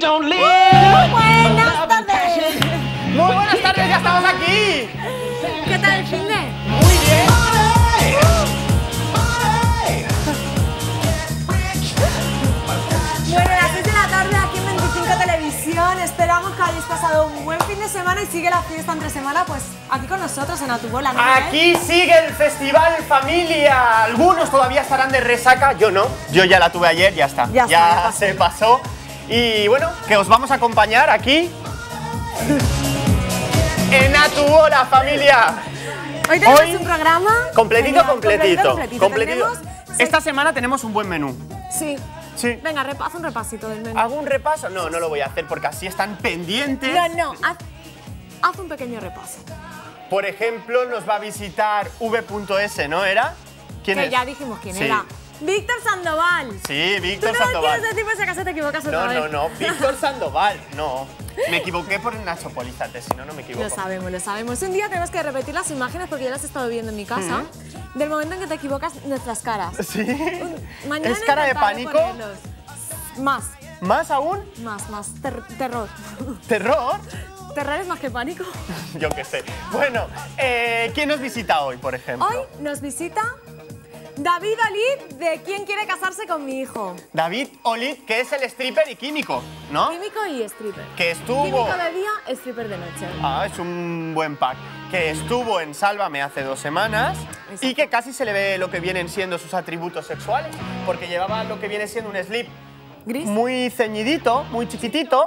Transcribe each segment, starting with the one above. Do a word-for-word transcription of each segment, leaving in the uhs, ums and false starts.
don't live. Buenas tardes. Muy buenas tardes, ya estamos aquí. ¿Qué tal el fin de? Muy bien. Bueno, a las seis de la tarde aquí en veinticinco Televisión. Esperamos que hayáis pasado un buen fin de semana y sigue la fiesta entre semana, pues aquí con nosotros en A Tu Bola, ¿no? Aquí sigue el Festival Familia. Algunos todavía estarán de resaca, yo no. Yo ya la tuve ayer, ya está. Ya, está, ya pasó. se pasó. Y bueno, que os vamos a acompañar aquí en A Tu Bola, familia. Hoy tenemos Hoy, un programa completito, genial, completito, completito. completito. Tenemos- Esta semana tenemos un buen menú. Sí. Sí. Venga, repa- haz un repasito del menú. ¿Hago un repaso? No, no lo voy a hacer porque así están pendientes. No, no, haz, haz un pequeño repaso. Por ejemplo, nos va a visitar V.S, ¿no era? ¿Quién que es? ya dijimos quién Sí. era. Víctor Sandoval. Sí, Tú Víctor no lo Sandoval. quieres decir por si acaso te equivocas otra No, vez. no, no, Víctor Sandoval, no. Me equivoqué por Nacho Polízate, si no, no me equivoco. Lo sabemos, lo sabemos. Un día tenemos que repetir las imágenes porque yo las he estado viendo en mi casa. Del momento en que te equivocas, nuestras caras. ¿Sí? Un- Mañana ¿Es cara de intentaré pánico? ponerlos. Más, ¿Más aún? más, más. Ter- terror. ¿Terror? ¿Terror es más que pánico? Yo qué sé. Bueno, eh, ¿quién nos visita hoy, por ejemplo? Hoy nos visita David Olid de ¿Quién quiere casarse con mi hijo? David Olid, que es el stripper y químico, ¿no? Químico y stripper. Que estuvo... Químico de día, stripper de noche. Ah, es un buen pack. Que estuvo en Sálvame hace dos semanas Exacto. y que casi se le ve lo que vienen siendo sus atributos sexuales, porque llevaba lo que viene siendo un slip Gris. muy ceñidito, muy chiquitito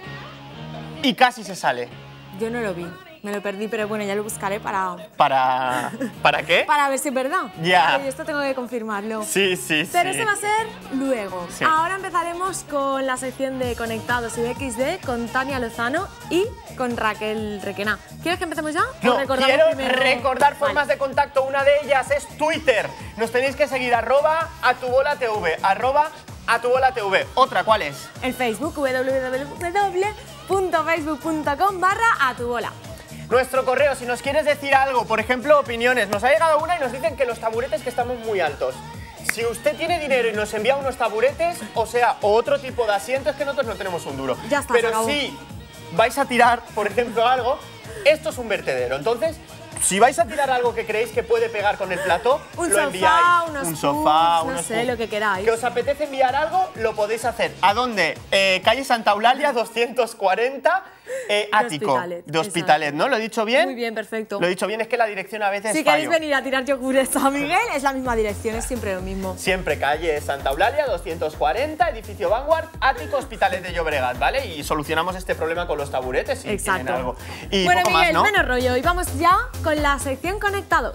y casi se sale. Yo no lo vi. Me lo perdí, pero bueno, ya lo buscaré para, ¿Para, ¿para qué? para ver si es verdad. Ya. Pero esto tengo que confirmarlo. Sí, sí, Pero sí. eso va a ser luego. Sí. Ahora empezaremos con la sección de Conectados y de equis de con Tania Lozano y con Raquel Requena. ¿Quieres que empecemos ya? ¿O No, recordamos quiero primero? recordar formas Vale. de contacto. Una de ellas es Twitter. Nos tenéis que seguir arroba a tu bola tv, arroba a tu bola tv. Otra, ¿cuál es? El Facebook, w w w punto facebook punto com barra a tu bola. Nuestro correo, si nos quieres decir algo, por ejemplo, opiniones. Nos ha llegado una y nos dicen que los taburetes que estamos muy altos. Si usted tiene dinero y nos envía unos taburetes, o sea, o otro tipo de asientos, que nosotros no tenemos un duro. Ya está, se Pero acabó. si vais a tirar, por ejemplo, algo, esto es un vertedero. Entonces, si vais a tirar algo que creéis que puede pegar con el plató, Un lo sofá, enviáis. unos un sofá, puffs, no unos sé, puffs. lo que queráis. Que os apetece enviar algo, lo podéis hacer. ¿A dónde? Eh, calle Santa Eulalia, doscientos cuarenta, eh, ático. Hospitalet, De Hospitalet, ¿no? ¿Lo he dicho bien? Muy bien, perfecto. Lo he dicho bien, es que la dirección a veces Si fallo. queréis venir a tirar yogures a Miguel, es la misma dirección, es siempre lo mismo. Siempre calle Santa Eulalia, doscientos cuarenta, edificio Vanguard, ático, Hospitalet de Llobregat, ¿vale? Y solucionamos este problema con los taburetes si Exacto. tienen algo. Y bueno, poco Miguel, más, ¿no? menos rollo. Y vamos ya con la sección Conectados.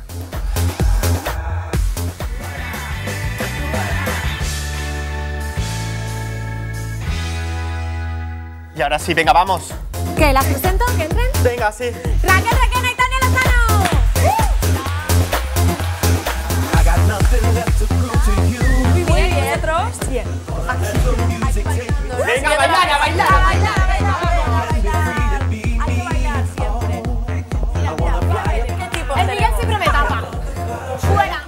Y ahora sí, venga, vamos. ¿Qué? ¿Las presento? ¿Que entren? Venga, sí. Raquel Requena y Tania Lozano. Muy bien, ¿y otros? Bien. Venga, a bailar, a bailar. A bailar, a bailar. Hay que bailar siempre. Mira, mira, mira. ¿Qué tipo? El Miguel siempre me tapa. Fuera.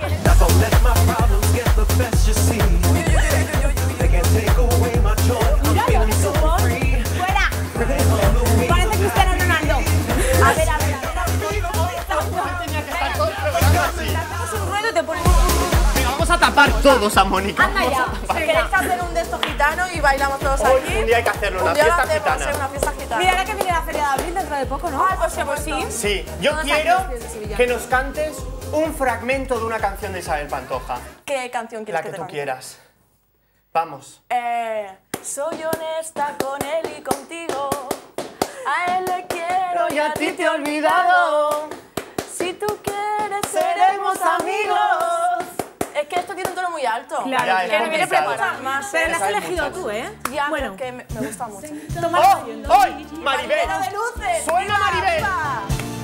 Mira, lo chupón. Fuera. Parece Cristiano Ronaldo. A ver, a ver, a ver. Tenía que estar todo el programa así. Hacemos un ruedo y te pones... Venga, vamos a tapar todos a Mónica. Anda ya. ¿Queréis hacer un de estos gitanos y bailamos todos Hoy aquí? un día hay que hacerlo, una Un día fiesta lo hacemos, gitana. sí, una fiesta gitana. Mira, ahora que viene la Feria de Abril dentro de poco, ¿no? Ah, pues sí, pues sí. Sí, yo Todos quiero aquí los pies de Sevilla. que nos cantes un fragmento de una canción de Isabel Pantoja. ¿Qué canción quieres La que te tú cante? quieras. Vamos. Eh, soy honesta con él y contigo. A él le quiero y a ti te he olvidado. Si tú quieres, seremos amigos. Es que esto tiene un tono muy alto. Claro, Ya, es que no viene complicado. preparar más. Pero ¿eh? lo has Sabes elegido muchas. tú, ¿eh? Ya, bueno, que me, me gusta mucho. toma ¡Oh! el ¡Hoy! ¡Maribel! ¡Marinero de luces! ¡Suena ¡Viva, Maribel! viva!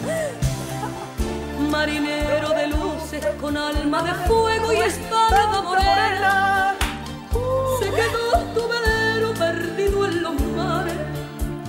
Marinero de luces con alma de fuego y espada morena, se quedó tu velero perdido en los mares.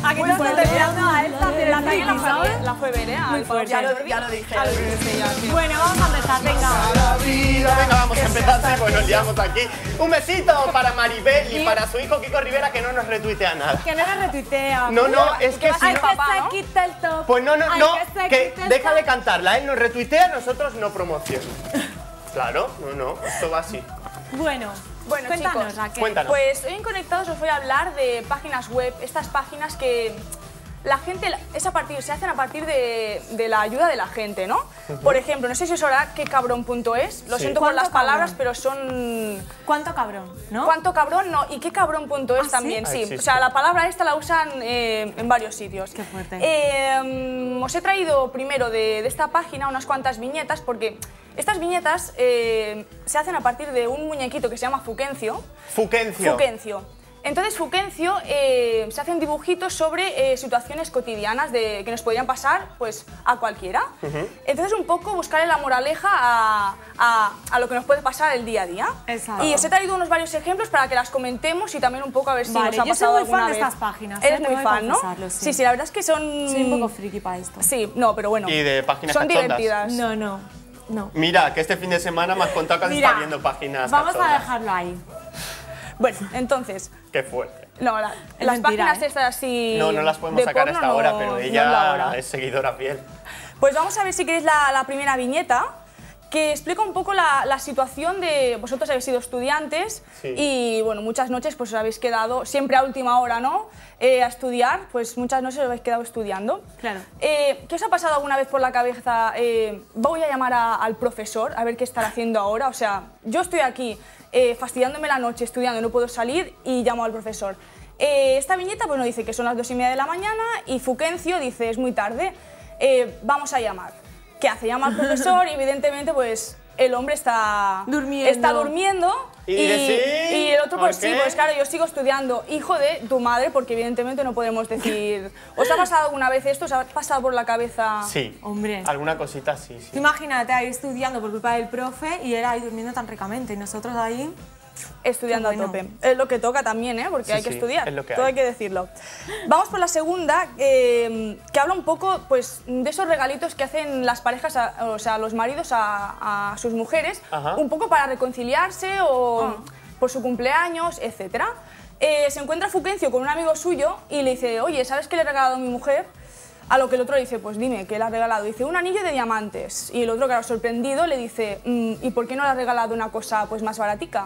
Aquí no estoy mirando a Elsa hacer La el calle la friki, fue, ¿sabes? la fue ver, ¿eh? Al fuerte. ya, lo, Jordi. ya lo dije. Ya lo dije, ya, sí. Bueno, vamos a empezar, venga. La vida. Venga, vamos a empezar, sí, pues nos liamos aquí. Un besito para Maribel y para su hijo Kiko Rivera, que no nos retuitea nada. Que no nos retuitea. No, no, es que si Ay, no... que papá, se ¿no? quita el top. Pues no, no, Ay, no, que se que quite el deja top. de cantarla, él nos retuitea, nosotros no promoción. Claro, no, no, esto va así. Bueno, Bueno, cuéntanos, chicos, Raquel. Cuéntanos. Pues hoy en Conectados os voy a hablar de páginas web, estas páginas que la gente es a partir, se hacen a partir de, de la ayuda de la gente, ¿no? Por ejemplo, no sé si os sabrá qué cabrón punto es, lo Sí. siento por ¿Cuánto las palabras, cabrón? pero son... ¿Cuánto cabrón, no? ¿Cuánto cabrón? No, y qué cabrón punto es ¿Ah, sí? también, Ah, sí. existe. O sea, la palabra esta la usan eh, en varios sitios. Qué fuerte. Eh, mm, os he traído primero de, de esta página unas cuantas viñetas porque estas viñetas eh, se hacen a partir de un muñequito que se llama Fuquencio. Fuquencio. Fuquencio. Entonces, Fuquencio eh, se hacen dibujitos sobre eh, situaciones cotidianas de, que nos podrían pasar pues, a cualquiera. Entonces, un poco buscarle la moraleja a, a, a lo que nos puede pasar el día a día. Exacto. Y os he traído unos varios ejemplos para que las comentemos y también un poco a ver si Vale, nos ha yo soy pasado muy alguna fan de vez. estas páginas, Eres ¿eh? muy Tengo que fan, ¿no? confesarlo, sí. sí, sí, la verdad es que son... Soy un poco friki para esto. Sí, no, pero bueno. Y de páginas Son cachondas. divertidas. No, no, no. Mira, que este fin de semana me has contado que has Mira, estado viendo páginas vamos cachondas. a dejarlo ahí. Bueno, entonces... Qué fuerte. No, la- Es las mentira, páginas ¿eh? estas así... No, no las podemos de sacar porno hasta no- ahora, pero no es la hora. ella es seguidora fiel. Pues vamos a ver si queréis la, la primera viñeta, que explica un poco la, la situación de... Vosotros habéis sido estudiantes Sí. y, bueno, muchas noches pues os habéis quedado, siempre a última hora, ¿no?, Eh, a estudiar, pues muchas noches os habéis quedado estudiando. Claro. Eh, ¿Qué os ha pasado alguna vez por la cabeza? Eh, voy a llamar a- al profesor a ver qué estará haciendo ahora. O sea, yo estoy aquí eh, fastidiándome la noche estudiando, no puedo salir y llamo al profesor. Eh, esta viñeta pues nos dice que son las dos y media de la mañana y Fuquencio dice es muy tarde, eh, vamos a llamar. ¿Qué hace? Llama al profesor y evidentemente pues el hombre está Durmiendo. Está durmiendo Y dice, ¿sí? y el otro pues ¿Por sí, qué? pues claro, yo sigo estudiando. Hijo de tu madre, porque evidentemente no podemos decir... ¿Os ha pasado alguna vez esto? ¿Os ha pasado por la cabeza? Sí. Hombre. Alguna cosita sí, sí. Tú imagínate ahí estudiando por culpa del profe y él ahí durmiendo tan ricamente y nosotros ahí... Estudiando Qué bueno. a tope. Es lo que toca también, ¿eh? Porque Sí, hay que sí, estudiar. es lo que Todo hay. hay que decirlo. Vamos por la segunda, eh, que habla un poco pues, de esos regalitos que hacen las parejas, a- o sea, los maridos a, a sus mujeres, Ajá. un poco para reconciliarse o por su cumpleaños, etcétera. Eh, se encuentra Fuquencio con un amigo suyo y le dice, oye, ¿sabes qué le he regalado a mi mujer? A lo que el otro le dice, pues dime, ¿qué le has regalado? Dice, un anillo de diamantes. Y el otro, claro, sorprendido, le dice, "Mm, ¿y por qué no le has regalado una cosa pues, más baratica?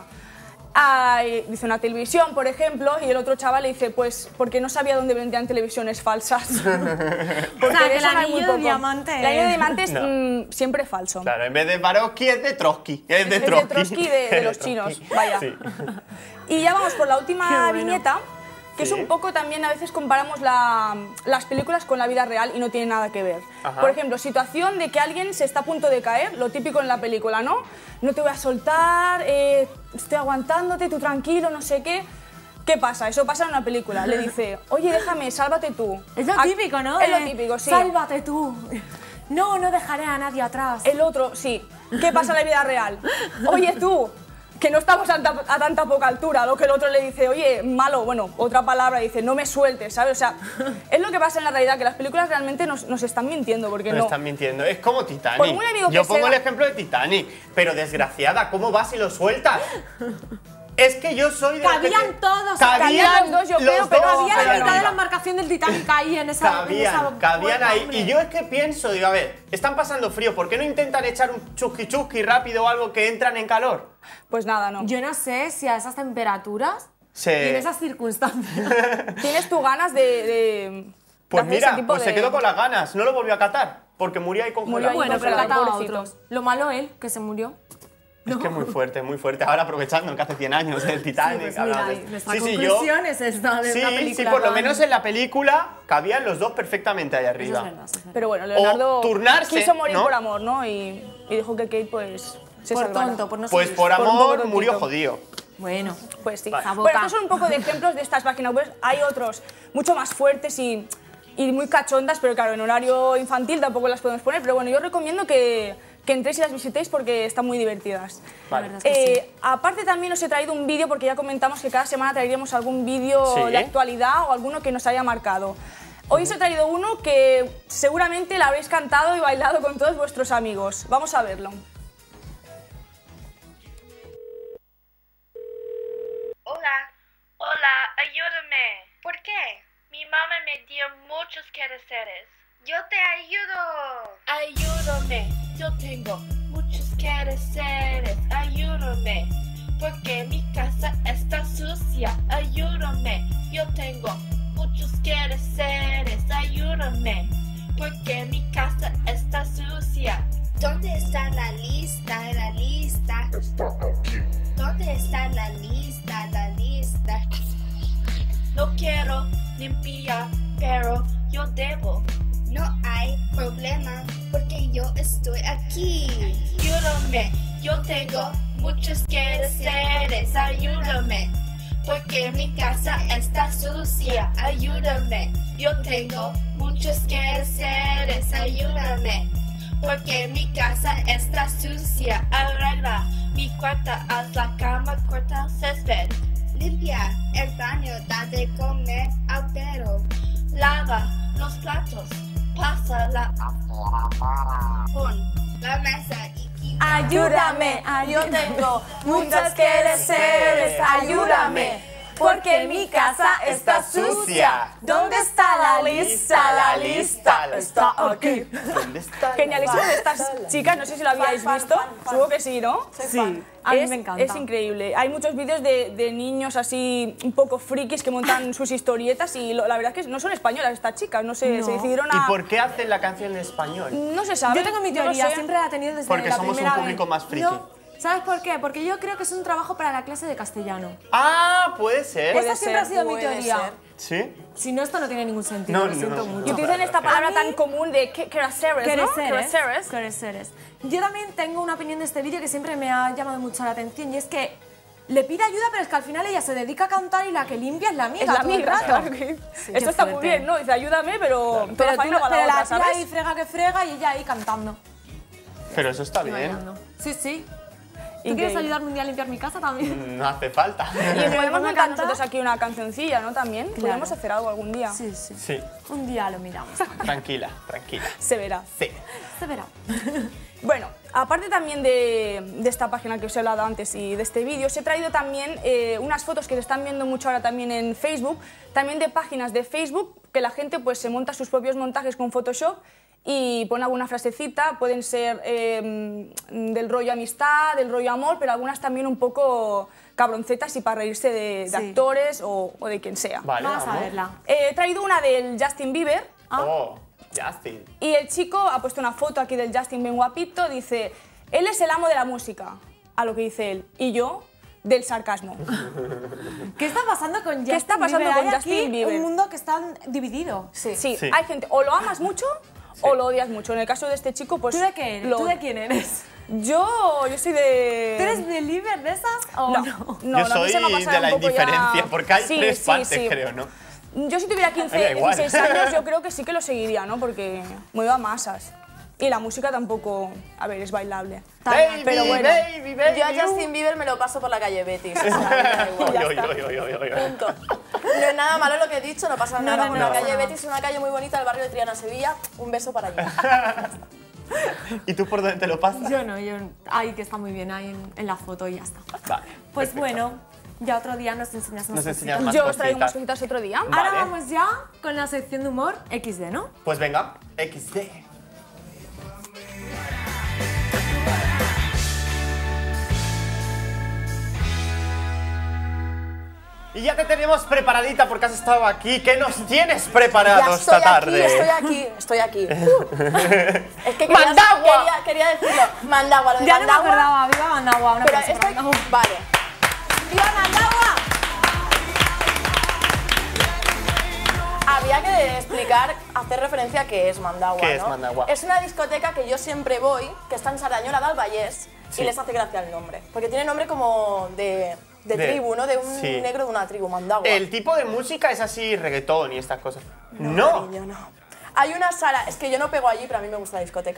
Ah, y dice, una televisión, por ejemplo, y el otro chaval le dice, pues porque no sabía dónde vendían televisiones falsas. Porque O sea, de que eso el no hay muy anillo de poco. diamante El anillo de es- diamante es No. mm, siempre falso. Claro, en vez de Baroski es de Trotsky. Es de Es de Trotsky. Trotsky de, de los chinos, vaya. Sí. Y ya vamos por la última Qué bueno. viñeta, que Sí. es un poco también, a veces comparamos la- las películas con la vida real y no tiene nada que ver. Ajá. Por ejemplo, situación de que alguien se está a punto de caer, lo típico en la película, ¿no? No te voy a soltar, eh, estoy aguantándote, tú tranquilo, no sé qué. ¿Qué pasa? Eso pasa en una película. Le dice, oye, déjame, sálvate tú. Es lo Ah, típico, ¿no? Es lo De, típico, sí. Sálvate tú. No, no dejaré a nadie atrás. El otro, sí. ¿Qué pasa en la vida real? Oye, tú, que no estamos a, tanta- a tanta poca altura. Lo que el otro le dice, oye, malo, bueno, otra palabra, dice, no me sueltes, ¿sabes? O sea, es lo que pasa en la realidad, que las películas realmente nos, nos están mintiendo, porque No no. están mintiendo. Es como Titanic. Por muy amigo que Yo pongo sea- el ejemplo de Titanic. Pero desgraciada, ¿cómo vas y lo sueltas? Es que yo soy de los que Cabían te- todos, Cabían cabían los dos, yo creo, pero dos Había la allá mitad de la arriba. embarcación del Titanic ahí en esa... en esa Cabían, cabían puerta, ahí. hombre. Y yo es que pienso, digo, a ver, están pasando frío, ¿por qué no intentan echar un chusqui chusqui rápido o algo que entran en calor? Pues nada, no. Yo no sé si a esas temperaturas Sí. y en esas circunstancias... Tienes tú ganas de. de Pues de hacer ese mira, tipo pues de- se quedó con las ganas, no lo volvió a catar, porque murió ahí congelado. Murió ahí Bueno, pero congelado, cataba a pobrecito. otros. Lo malo él, que se murió. Es que es muy fuerte, muy fuerte. Ahora aprovechando que hace cien años el Titanic. Pues hablamos mira, de- nuestra Sí, sí, conclusión yo- es esta de Sí, una sí, película por lo tan- menos en la película cabían los dos perfectamente ahí Eso arriba. es verdad, eso es verdad. Pero bueno, Leonardo turnarse, quiso morir ¿no? por amor, ¿no? Y, y dijo que Kate, pues. Se Por salvara. tonto, por no Pues ser- por Por un poco amor tontito. murió jodido. Bueno, Pues sí. Vale. Esa Bueno, boca. estos son un poco de ejemplos de estas páginas web. Hay otros mucho más fuertes y, y muy cachondas, pero claro, en horario infantil tampoco las podemos poner. Pero bueno, yo recomiendo que, que entréis y las visitéis porque están muy divertidas. Vale. Eh, aparte también os he traído un vídeo porque ya comentamos que cada semana traeríamos algún vídeo Sí. de actualidad o alguno que nos haya marcado. Hoy os he traído uno que seguramente lo habréis cantado y bailado con todos vuestros amigos. Vamos a verlo. Hola, hola, ayúdame. ¿Por qué? Mi mamá me dio muchos quehaceres. Yo te ayudo. Ayúdame, yo tengo muchos quehaceres. Ayúdame, porque mi casa está sucia. Ayúdame, yo tengo muchos quehaceres. Ayúdame, porque mi casa está sucia. ¿Dónde está la lista? La lista. Está aquí. ¿Dónde está la lista? La lista. No quiero limpiar, pero yo debo. No hay problema, porque yo estoy aquí. Ayúdame, yo tengo muchos quehaceres. Ayúdame, porque mi casa está sucia. Ayúdame, yo tengo muchos quehaceres. Ayúdame, porque mi casa está sucia. Arregla mi cuarto, haz la cama, corta el césped. Limpia el baño, da de comer al perro. Lava los platos, pasa la pon la mesa y quita. Ayúdame, yo tengo muchos quehaceres. Ayúdame, porque mi casa está sucia. ¿Dónde está la lista? La lista está aquí. ¿Dónde está? Genialísimo de estas chicas, no sé si lo habíais Fan, fan, visto, fan, fan. supongo que sí, ¿no? Sí, a mí es, me encanta. Es increíble. Hay muchos vídeos de, de niños así un poco frikis que montan sus historietas y lo- la verdad es que no son españolas estas chicas, no sé, No. se decidieron ¿Y a... por qué hacen la canción en español? No se sabe. Yo tengo mi no lo teoría, sé. siempre la he tenido desde Porque la somos un primera público vez. más friki. No, ¿sabes por qué? Porque yo creo que es un trabajo para la clase de castellano. Ah, puede ser. Puede Esta siempre ser, ha sido mi puede teoría. ser. ¿Sí? Si no, esto no tiene ningún sentido, No, lo no, siento no, mucho. Y utilizan esta palabra A mí- tan común de que- quehaceres, ¿no? Quehaceres. Quehaceres. Yo también tengo una opinión de este vídeo que siempre me ha llamado mucho la atención y es que le pide ayuda, pero es que al final ella se dedica a cantar y la que limpia es la amiga. Es la todo el amiga, rato. claro que- qué Esto está muy fuerte. bien, ¿no? Dice, ayúdame, pero toda Pero, la tú faena no- va a la pero la otra, tía ¿sabes? ahí frega que frega y ella ahí cantando. Pero eso está y bien. bailando. Sí, sí. ¿Tú Increíble. quieres ayudarme un día a limpiar mi casa también? No hace falta. Y podemos me montar encanta. nosotros aquí una cancioncilla, ¿no? También. Podemos hacer algo algún día. Sí, sí. Sí, Un día lo miramos. tranquila, tranquila. Se verá. Sí. Se verá. Bueno, aparte también de, de esta página que os he hablado antes y de este vídeo, os he traído también eh, unas fotos que se están viendo mucho ahora también en Facebook, también de páginas de Facebook que la gente pues se monta sus propios montajes con Photoshop y pone alguna frasecita, pueden ser eh, del rollo amistad, del rollo amor, pero algunas también un poco cabroncetas y para reírse de, de Sí. actores o, o de quien sea. Vale, Vamos a vamos. verla. Eh, he traído una del Justin Bieber. Oh, Justin. Y el chico ha puesto una foto aquí del Justin bien guapito, dice, él es el amo de la música, a lo que dice él, y yo del sarcasmo. ¿Qué está pasando con Justin está pasando Bieber? con Hay Justin aquí Bieber? un mundo que está dividido. Sí, Sí. hay gente, o lo amas mucho o lo odias mucho. En el caso de este chico, pues... ¿Tú de qué eres? lo- ¿Tú de quién eres? Yo, yo soy de... ¿Tú eres de Lieber de esas o No, no? no, Yo no, a mí se me ha soy pasado de la un poco ya- indiferencia, porque hay Sí, tres sí, partes, sí. creo, ¿no? Yo si tuviera quince, Me da igual. dieciséis años, yo creo que sí que lo seguiría, ¿no? Porque mueve a masas. Y la música tampoco, a ver, es bailable. Baby, Pero bueno, baby, baby. Yo a Justin Bieber me lo paso por la calle Betis. O sea, me da igual. Oy, oy, oy, oy, oy, oy. Punto. No es nada malo lo que he dicho, no pasa nada. no, por no, la calle no. Betis es una calle muy bonita del barrio de Triana, Sevilla. Un beso para allá. ¿Y tú por dónde te lo pasas? Yo no, yo... Ahí que está muy bien, ahí en, en la foto y ya está. Vale. Pues perfecto. bueno, ya otro día nos enseñas unas Nos enseñas cositas. más yo os traigo unas cositas. cositas otro día. Vale. Ahora vamos ya con la sección de humor equis de, ¿no? Pues venga, equis de. Y ya te tenemos preparadita porque has estado aquí. ¿Qué nos tienes preparado Ya esta estoy tarde? aquí, estoy aquí, estoy aquí. Uh. Es que quería, ¡Mandagua! quería, quería decirlo. Mandagua, lo de Ya no me Mandagua. acordaba, viva Mandagua, una Pero cosa esto... para Mandagua. Vale. ¡Viva Mandagua! Había que explicar, hacer referencia a qué es Mandagua, ¿Qué es ¿no? Mandagua? Es una discoteca que yo siempre voy, que está en Sardañola del Vallès, Sí. y les hace gracia el nombre. Porque tiene nombre como de, de, De- tribu, ¿no? De un sí. negro de una tribu, Mandagua. El tipo de música es así, reggaetón y estas cosas. No. Cariño, no. Hay una sala, es que yo no pego allí, pero a mí me gusta la discoteca.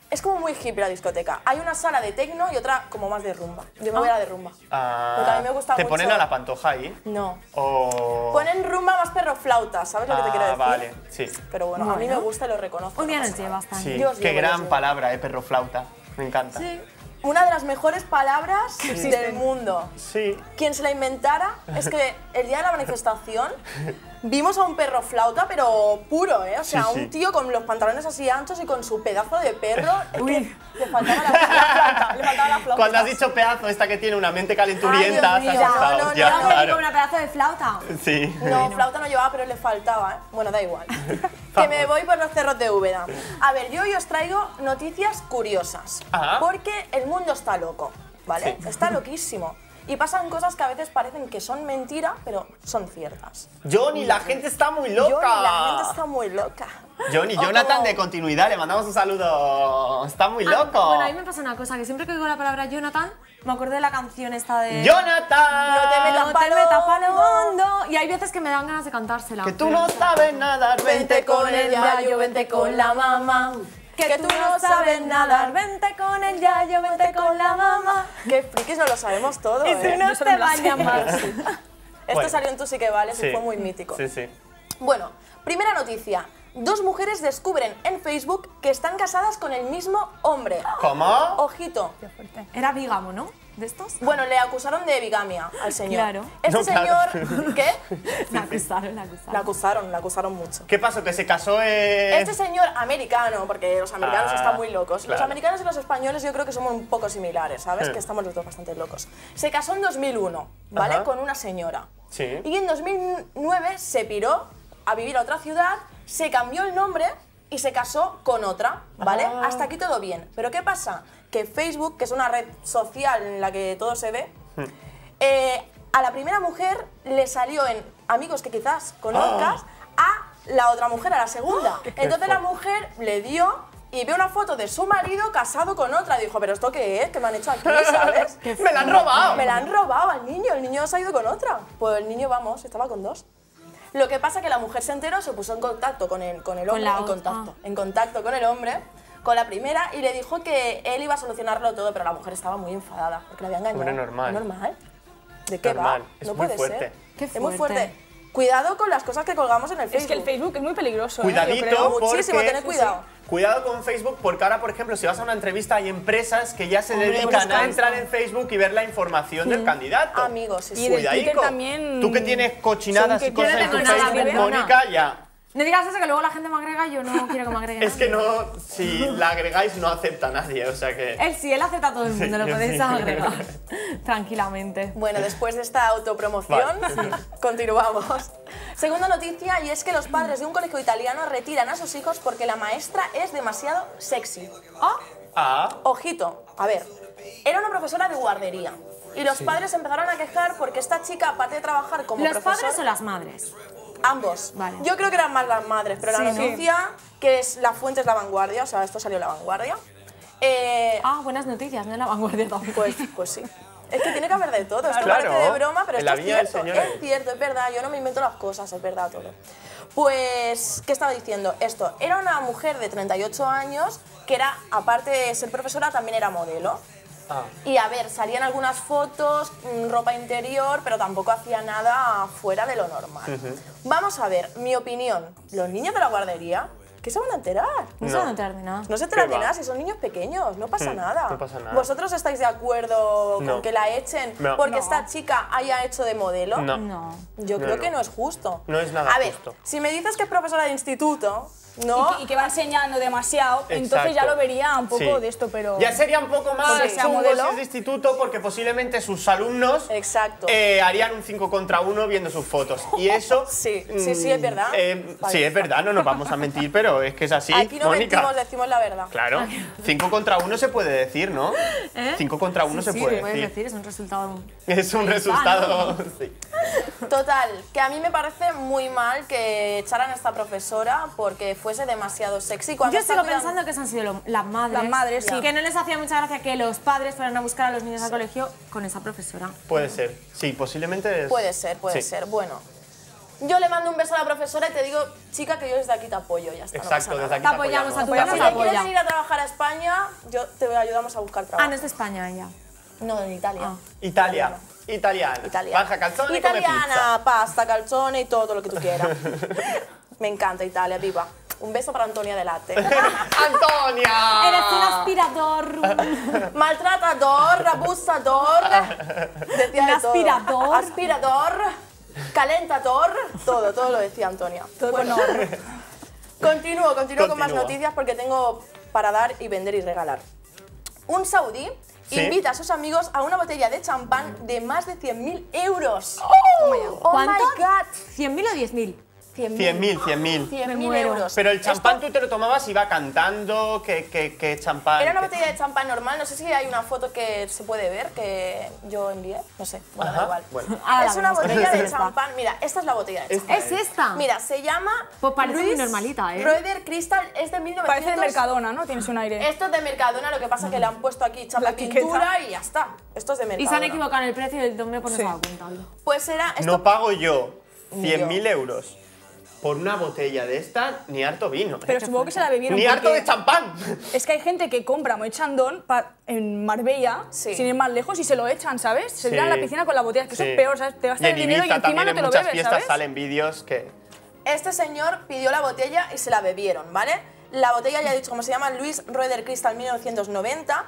es como muy hippie la discoteca. Hay una sala de tecno y otra como más de rumba. Yo me voy a la de rumba. Ah, Porque a mí me gusta ¿te mucho. ponen a la pantoja ahí? No. O... Ponen rumba más perro flauta, ¿sabes lo que te quiero Ah, decir? vale, sí. Pero bueno, a mí me gusta y lo reconozco. Un día no nos pasa llevas nada. también. Sí, Yo os qué llevo, gran yo os llevo. palabra, eh, perro flauta. Me encanta. Sí. Una de las mejores palabras del mundo. Sí. Quien se la inventara es que el día de la manifestación vimos a un perro flauta, pero puro, ¿eh? O sea, Sí, sí. un tío con los pantalones así anchos y con su pedazo de perro. Es que le faltaba la, la flauta, le faltaba la flauta. Cuando has dicho pedazo, esta que tiene una mente calenturienta, Ay, Dios has mío, asustado. no, no, ya, no, no, claro. Con una pedazo de flauta. Sí. No, flauta no llevaba, pero le faltaba, ¿eh? Bueno, da igual. Que me voy por los cerros de Úbeda. A ver, yo hoy os traigo noticias curiosas. Ajá. Porque el mundo está loco, ¿vale? Sí. Está loquísimo. Y pasan cosas que a veces parecen que son mentira, pero son ciertas. Johnny, la gente está muy loca. Johnny, la gente está muy loca. Johnny, O Jonathan como- de continuidad, le mandamos un saludo. Está muy loco. Ah, bueno, a mí me pasa una cosa, que siempre que oigo la palabra Jonathan, me acuerdo de la canción esta de... ¡Jonathan! No te metas No pa' te lo metas pa' lo hondo. hondo. Y hay veces que me dan ganas de cantársela. Que tú no sabes nada, Vente con el yayo, vente con la mamá. Que tú no sabes nadar, vente con el yayo, vente con la mamá. Qué frikis, no lo sabemos todo, Y ¿eh? tú no te bañas más. Esto Bueno. salió en Tú sí que vales Sí. y fue muy mítico. Sí, sí. Bueno, primera noticia. Dos mujeres descubren en Facebook que están casadas con el mismo hombre. ¿Cómo? Ojito. Era bígamo, ¿no? ¿De estos? Bueno, le acusaron de bigamia al señor. Claro. Este No, claro. señor... ¿Qué? La acusaron, la acusaron. La acusaron, la acusaron mucho. ¿Qué pasó? ¿Que se casó eh... Este señor americano, porque los americanos Ah, están muy locos. Los claro. americanos y los españoles yo creo que somos un poco similares, ¿sabes? Sí. Que estamos los dos bastante locos. Se casó en dos mil uno, ¿vale? Ajá. Con una señora. Sí. Y en dos mil nueve se piró a vivir a otra ciudad, se cambió el nombre y se casó con otra, ¿vale? Ah. Hasta aquí todo bien. Pero ¿qué pasa? Que Facebook, que es una red social en la que todo se ve, Hmm. eh, a la primera mujer le salió en amigos que quizás conozcas a la otra mujer, a la segunda. Entonces la mujer le dio y vio una foto de su marido casado con otra. Dijo, ¿pero esto qué es? ¿Qué me han hecho aquí, sabes? ¡Me la han robado! Me la han robado al niño, el niño se ha ido con otra. Pues el niño, vamos, estaba con dos. Lo que pasa es que la mujer se enteró, se puso en contacto con el, con el Con hombre, la en otra. contacto, en contacto con el hombre, con la primera, y le dijo que él iba a solucionarlo todo, pero la mujer estaba muy enfadada, porque la había engañado. Hombre, normal. ¿Normal? ¿De qué Normal, va? es no muy puede fuerte. ser. Qué Es muy fuerte. fuerte. Cuidado con las cosas que colgamos en el Facebook. Es que el Facebook es muy peligroso. ¿eh? Yo Cuidadito, creo. muchísimo, porque... tened cuidado. Cuidado con Facebook, porque ahora, por ejemplo, si vas a una entrevista, hay empresas que ya se Hombre, dedican pues a claro. entrar en Facebook y ver la información del candidato. Amigos, sí, Y sí. del Cuidadico. Twitter también Tú que tienes cochinadas son y que cosas yo no en tu tengo nada, Facebook, perdona. Mónica, ya. No digas eso, que luego la gente me agrega y yo no quiero que me agreguen. Es que no, si la agregáis no acepta a nadie, o sea que... Él sí, él acepta a todo el mundo, lo yo podéis sí. agregar tranquilamente. Bueno, después de esta autopromoción, continuamos. Segunda noticia, y es que los padres de un colegio italiano retiran a sus hijos porque la maestra es demasiado sexy. Oh, Ah, Ojito, a ver, era una profesora de guardería. Y los padres empezaron a quejar porque esta chica, aparte de trabajar como ¿los profesora... padres o las madres? Ambos. Vale. Yo creo que eran más las madres, pero la Sí, ¿no? noticia, que es la fuente es La Vanguardia, o sea, esto salió en La Vanguardia. Eh, Ah, buenas noticias, no en la vanguardia tampoco. Pues, pues sí. Es que tiene que haber de todo. Esto Claro. parece de broma, pero En esto la es vida del cierto. Señor Es es. cierto, es verdad. Yo no me invento las cosas, es verdad todo. Pues, ¿qué estaba diciendo? Esto, era una mujer de treinta y ocho años que era, aparte de ser profesora, también era modelo. ah. Y a ver, salían algunas fotos, mm, ropa interior, pero tampoco hacía nada fuera de lo normal. Vamos a ver, mi opinión. Los niños de la guardería, ¿qué se van a enterar? No, se No. van a enterar de nada. No se enteran ¿Qué de va? nada, si son niños pequeños, no pasa Hmm, nada. no pasa nada. ¿Vosotros estáis de acuerdo No. con que la echen No. porque No. esta chica haya hecho de modelo? No. No. Yo No, creo no. que no es justo. No es nada A ver, justo. si me dices que es profesora de instituto, ¿no? Y que, y que va enseñando demasiado, entonces Exacto. ya lo vería un poco Sí. de esto, pero... Ya sería un poco más Porque sea chungo modelo. si es de instituto, porque posiblemente sus alumnos Exacto. eh, harían un cinco contra uno viendo sus fotos. Y eso... Sí, sí, sí, es verdad. eh, Vale. sí, es verdad, no nos vamos a mentir, pero es que es así, Aquí no Mónica. mentimos, decimos la verdad. Claro, cinco contra uno se puede decir, ¿no? ¿Eh? cinco contra uno se sí, puede lo puedes decir. decir, es un resultado... Es un Ahí está, resultado... ¿no? sí. Total, que a mí me parece muy mal que echaran a esta profesora porque fuese demasiado sexy. Cuando Yo está sigo cuidando- pensando que esas han sido lo- las madres. Las madres, sí. Que no les hacía mucha gracia que los padres fueran a buscar a los niños al colegio con esa profesora. Puede ser, sí, posiblemente es... Puede ser, puede Sí. ser. Bueno, Yo le mando un beso a la profesora y te digo, chica, que yo desde aquí te apoyo, ya está. Exacto, no desde aquí nada. te apoyamos a tu Bueno, Nos si te apoya. quieres venir a trabajar a España, yo te ayudamos a buscar Ah, trabajo. no es de España ella. No, en Italia. Ah. Italia. Italiana. Italiana. Baja calzone y come Italiana, pasta, calzone y todo lo que tú quieras. Me encanta Italia, viva. Un beso para Antonia Delate. ¡Antonia! Eres un aspirador. Maltratador, abusador. Decía Un de todo. aspirador. Aspirador, calentador. Todo, todo lo decía Antonia. Bueno, continúo, continúo con más Continúa. noticias porque tengo para dar y vender y regalar. Un saudí ¿Sí? invita a sus amigos a una botella de champán de más de cien mil euros. Oh, Oh ¿Cuánto? my God. ¿cien mil o diez mil? cien mil, cien mil. cien Me mil muero. euros. Pero el champán Esto tú te lo tomabas y iba cantando, que, que, que champán. era una que- botella de champán normal, no sé si hay una foto que se puede ver que yo envié, no sé, bueno, da Ajá, igual. bueno. Ahora la Es una vemos, botella pero de es esta. champán, mira, esta es la botella de Esta champán. ¿Es esta? Mira, se llama Pues parece muy Luis normalita, ¿eh? Roeder Crystal, es de mil novecientos... Parece de Mercadona, ¿no? Tienes un aire. Esto es de Mercadona, lo que pasa es que le han puesto aquí chapa La etiqueta. pintura y ya está. Esto es de Mercadona. Y se han equivocado en el precio y el hombre pues no Sí. se ha dado cuenta. Pues era esto. No pago yo Ni cien yo. mil euros por una botella de esta, ni harto vino. ¿eh? Pero supongo que se la bebieron Ni harto porque de champán. es que hay gente que compra Moet Chandon pa- en Marbella, Sí. sin ir más lejos, y se lo echan, ¿sabes? Se Sí. tiran a la piscina con la botella, que eso Sí. es peor, ¿sabes? Te Y gastas en el dinero y Ibiza encima también no en te lo muchas bebes, fiestas ¿sabes? salen vídeos que... Este señor pidió la botella y se la bebieron, ¿vale? La botella, ya he dicho cómo se llama, Luis Roeder Crystal mil novecientos noventa.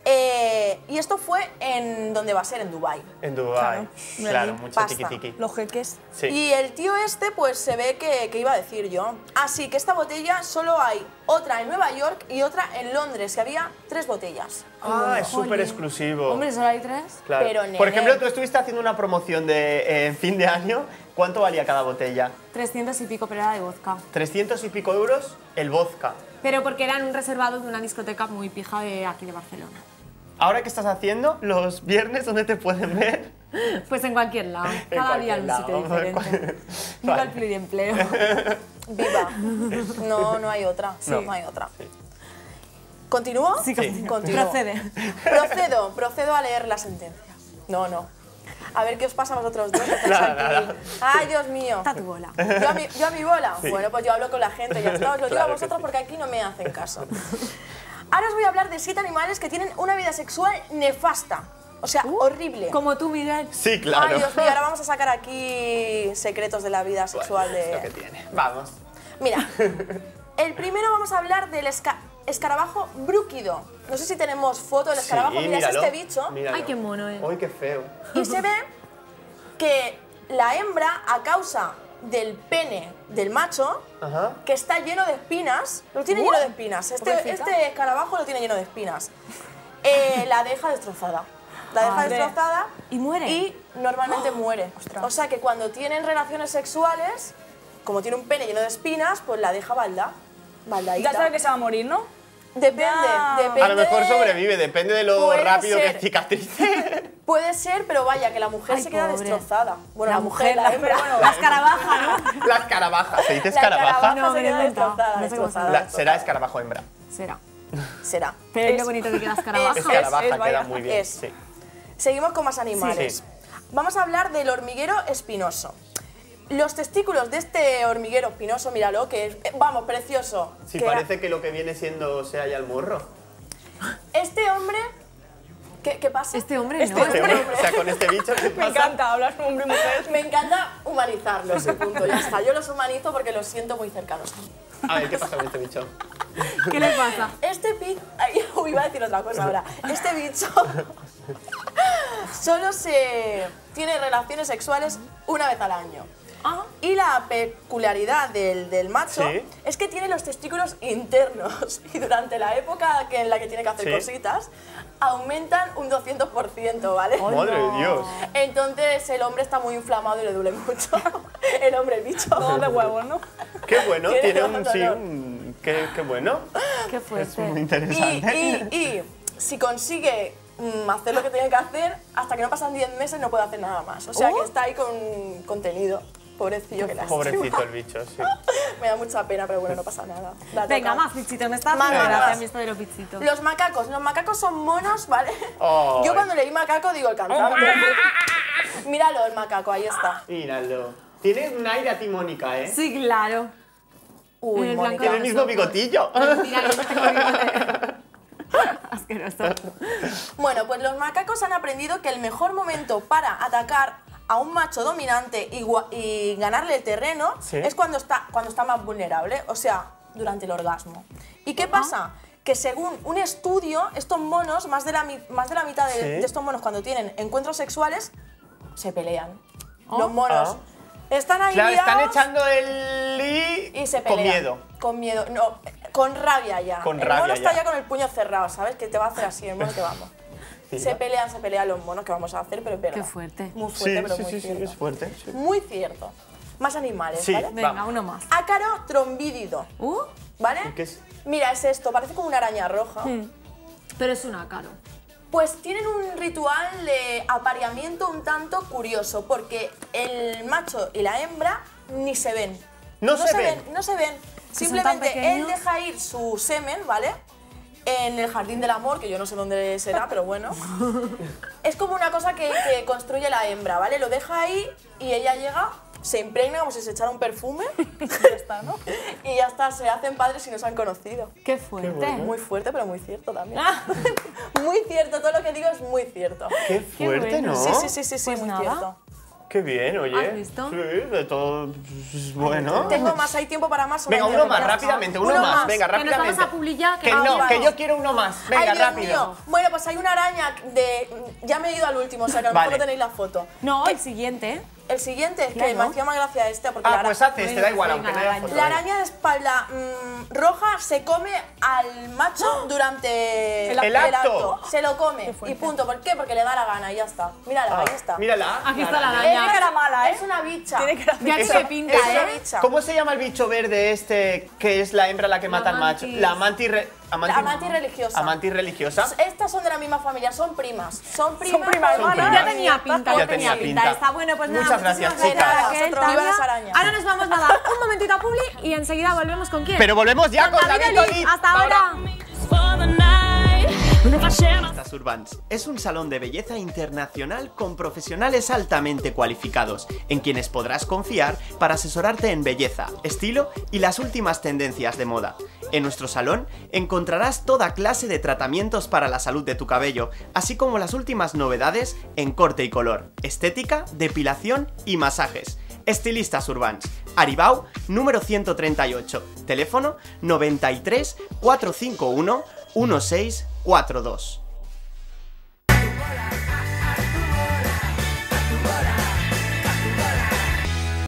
Eh, y esto fue en donde va a ser, en Dubái. En Dubái. Claro, Claro, ahí, mucho pasta. tiqui tiqui. Los jeques. Sí. Y el tío este, pues se ve que, que iba a decir yo. Así que esta botella solo hay otra en Nueva York y otra en Londres, que había tres botellas. Ah, es súper exclusivo. Hombre, solo hay tres. Claro. pero, Por nene. ejemplo, tú estuviste haciendo una promoción de eh, fin de año. ¿Cuánto valía cada botella? trescientos y pico, pero era de vodka. trescientos y pico euros el vodka. Pero porque era en un reservado de una discoteca muy pija de aquí de Barcelona. ¿Ahora qué estás haciendo? ¿Los viernes dónde te pueden ver? Pues en cualquier lado. En Cada día en un cualquier sitio lado. diferente. Vale. Viva el pluriempleo. Viva. No, no hay otra. No. No hay otra. ¿Continúo? Sí, continúa. Continúo. Procede. Procedo, procedo a leer la sentencia. No, no. A ver qué os pasa a vosotros dos. que estáis Nada, aquí. nada. Ay, Dios mío. Está tu bola. ¿Yo a, mi, ¿Yo a mi bola? Sí. Bueno, pues yo hablo con la gente, ya está. Os lo digo Claro a que vosotros sí. porque aquí no me hacen caso. Ahora os voy a hablar de siete animales que tienen una vida sexual nefasta. O sea, horrible. Como tú, Miguel. Sí, claro. Ay, Dios mío, ahora vamos a sacar aquí secretos de la vida sexual Bueno, es lo de... que tiene. Vamos. Mira, el primero vamos a hablar del esca- escarabajo brúquido. No sé si tenemos foto del escarabajo. Sí, Mira, es míralo, este bicho. míralo. Ay, qué mono, eh. Ay, qué feo. Y se ve que la hembra, a causa del pene del macho, Ajá. que está lleno de espinas, lo tiene Uh, lleno de espinas. Este, pobrecita. este escarabajo lo tiene lleno de espinas. Eh, la deja destrozada. La deja Madre. destrozada ¿Y muere? y normalmente muere. O sea que cuando tienen relaciones sexuales, como tiene un pene lleno de espinas, pues la deja balda. Baldadita. Ya sabes que se va a morir, ¿no? Depende, Ya. depende. A lo mejor de- sobrevive, depende de lo Puede rápido ser. que cicatrice. Puede ser, pero vaya, que la mujer Ay, se queda pobre. destrozada. Bueno, la, La mujer, mujer, la la- hembra. pero bueno, la escarabaja, ¿no? La escarabaja. ¿Se dice La escarabaja? escarabaja No, se me lo he queda inventado. destrozada, No sé cómo se destrozada, La- destrozada. será escarabajo hembra. Será. Será. Pero es Es- lo bonito que queda escarabaja. es- Escarabaja es, queda vaya. muy bien. Es. Sí. Seguimos con más animales. Sí. Vamos a hablar del hormiguero espinoso. Los testículos de este hormiguero espinoso, míralo, que es, eh, vamos, precioso. Sí, que parece que lo que viene siendo se halla el morro. Este hombre, ¿qué, qué pasa? Este hombre Este no. Este este- hombre, o sea, con este bicho, ¿qué Me pasa? encanta hablar con hombre y mujer. Me encanta humanizarlos, ese punto, ya está. Yo los humanizo porque los siento muy cercanos a mí. A ver, ¿qué pasa con este bicho? ¿Qué le pasa? Este bicho... Uy, iba a decir otra cosa ahora. Este bicho solo se tiene relaciones sexuales una vez al año. Ah. Y la peculiaridad del, del macho Sí. es que tiene los testículos internos y durante la época que en la que tiene que hacer Sí. cositas aumentan un doscientos por ciento, ¿vale? Madre de Dios. Entonces el hombre está muy inflamado y le duele mucho. El hombre, el bicho. Todo de huevos, ¿no? Qué bueno, Tiene tiene un... bastante Sí, olor. un qué, qué bueno. Qué Es fuerte. muy Y, interesante. y, y si consigue mm, hacer lo que tiene que hacer, hasta que no pasan diez meses no puede hacer nada más. O sea Oh. que está ahí con contenido. Pobrecillo que la Pobrecito el bicho, sí. Me da mucha pena, pero bueno, no pasa nada. La Venga, toca. más bichitos. Me está Más, haciendo más, gracia más. a mí esto de los bichitos. Los macacos. Los macacos son monos, ¿vale? Ay. Yo cuando leí macaco digo el cantante. Míralo, el macaco, ahí está. Míralo. Tiene un aire a ti, Mónica, ¿eh? Sí, claro. Uy, el Mónica. Tiene el mismo bigotillo. Mira, yo no tengo bigote. Asqueroso. Bueno, pues los macacos han aprendido que el mejor momento para atacar a un macho dominante y, gua- y ganarle el terreno Sí. es cuando está, cuando está más vulnerable, o sea, durante el orgasmo. ¿Y qué pasa? Que según un estudio, estos monos, más de la, mi- más de la mitad de, Sí. de estos monos cuando tienen encuentros sexuales, se pelean. Los monos Ah. están ahí Claro, están liados echando el li y se con pelean. miedo. Con miedo. No, con rabia ya. Con el rabia mono está ya. ya con el puño cerrado, ¿sabes? Que te va a hacer así, el mono que vamos. Sí, Se ¿no? pelean, se pelean los monos, que vamos a hacer, pero es verdad. Qué fuerte. Muy Sí, fuerte, pero sí, muy sí, sí, cierto. es fuerte. sí. Muy cierto. Más animales, Sí. ¿vale? Venga, Va. uno más. Ácaro trombídido, Uh, ¿vale? ¿Y qué es? Mira, es esto, parece como una araña roja. pero es un ácaro. Pues tienen un ritual de apareamiento un tanto curioso, porque el macho y la hembra ni se ven. No se ven. No se ven. son tan Simplemente él pequeños. deja ir su semen, ¿vale? En el jardín del amor, que yo no sé dónde será, pero bueno. Es como una cosa que, que construye la hembra, ¿vale? Lo deja ahí y ella llega, se impregna como si se echara un perfume y ya está, ¿no? Y ya está, se hacen padres y no se han conocido. Qué fuerte. bueno. Muy fuerte, pero muy cierto también. Ah. Muy cierto, todo lo que digo es muy cierto. Qué fuerte, bueno. ¿no? Sí, sí, sí, sí, sí, Pues muy nada. cierto. Qué bien, oye. ¿Has visto? Sí, de todo. pues, Bueno. Tengo más, hay tiempo para más. o no Venga, hay uno tiempo más, para rápidamente, uno, Uno más. más. Venga, Que nos rápidamente. vamos a publicar, que Que no, no, vale. que yo quiero uno más. Ay, Venga, Dios rápido. mío. Bueno, pues hay una araña de... Ya me he ido al último, o sea que a lo Vale. mejor no tenéis la foto. No, el siguiente. El siguiente es que Claro. me hacía más gracia este porque la, Ah, ara- pues hace este, da igual, Venga, aunque no haya araña. foto. la venga. araña de espalda mm, roja se come al macho durante El acto. Se lo come y punto. ¿Por qué? Porque le da la gana y ya está. Mírala, ahí está. Ah, Mírala. Aquí está la araña. araña. Es cara mala, ¿eh? Es una bicha. Tiene cara Ya Eso- tiene pinta, eso- Es una ¿eh? bicha. ¿Cómo se llama el bicho verde este que es la hembra la que mata al macho? mantis. La mantis re- amanti- La amantis religiosa. Amantis religiosa. Estas son de la misma familia, son primas. Son primas. primas Son hermanas. primas. Ya tenía pinta, Ya ya tenía tenía pinta. pinta. Está bueno, pues nada. Muchas gracias, muchísimas chicas. gracias, Raquel, Vosotros, viva Tania. las arañas. Ahora nos vamos a dar un momentito a Publi y enseguida volvemos con quién. Pero volvemos ya con David David Olid. Olid. Hasta ahora. Estas Urbans es un salón de belleza internacional con profesionales altamente cualificados, en quienes podrás confiar para asesorarte en belleza, estilo y las últimas tendencias de moda. En nuestro salón encontrarás toda clase de tratamientos para la salud de tu cabello, así como las últimas novedades en corte y color, estética, depilación y masajes. Estilistas Urbans, Aribau, número ciento treinta y ocho, teléfono noventa y tres, cuatrocientos cincuenta y uno, dieciséis cuarenta y dos.